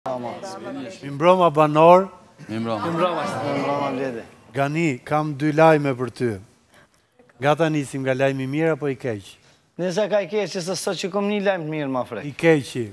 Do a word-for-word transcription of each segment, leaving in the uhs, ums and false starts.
Mimbroma banor. Mimbroma. Mimbroma Bledi. Gani, kam dy lajme për ty. Nga ta nisim nga lajmi mirë apo i keq? Nëse ka i keqi, se sot që kom një lajmë të mirë, ma frej. I keqi.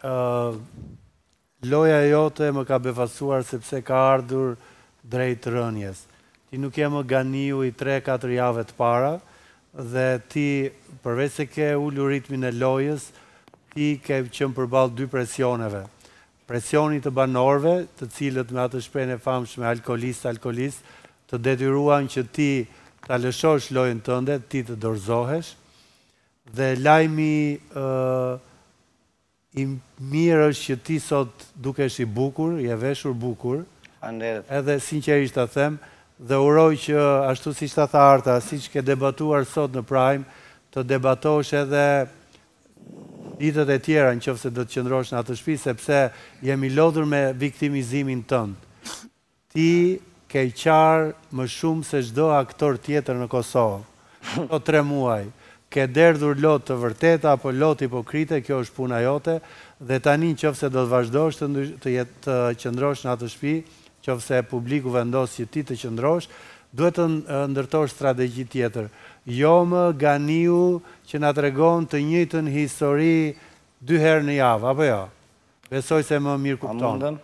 Loja jote më ka befasuar sepse ka ardhur drejt rënjes. Ti nuk je më Ganiu i tre katër jave të para dhe ti, përveç se ke ulur ritmin e lojës, ti ke qenë përballë dy presioneve. Presioni të banorëve, të cilët me atë shprehjen e famshme alkolist, alkolist, të detyruan që ti ta lëshosh lojën tënde, ti të dorëzohesh. Dhe lajmi uh, i mirë është që ti sot dukesh i bukur, je veshur bukur. Faleminderit. Edhe sinqerisht ta them dhe uroj që ashtu siç ta tha Arta, siç ke debatuar sot në Prime, të debatosh edhe ditët e tjera nëse do të qëndrosh në atë shtëpi, sepse jemi lodhur me viktimizimin tënd. Ti ke qarë më shumë se çdo aktor tjetër në Kosovë. Këto tre muaj ke derdhur lot të vërteta apo lot hipokrite, kjo është puna jote, dhe tani nëse do të vazhdosh të, të, jet, të qëndrosh në atë shtëpi, nëse publiku vendos që ti të qëndrosh, duhet të ndërtosh strategji tjetër. Jo më Ganiu që na tregon të njëjtën histori dy herë në javë, apo jo? Besoj se më mirë kupton.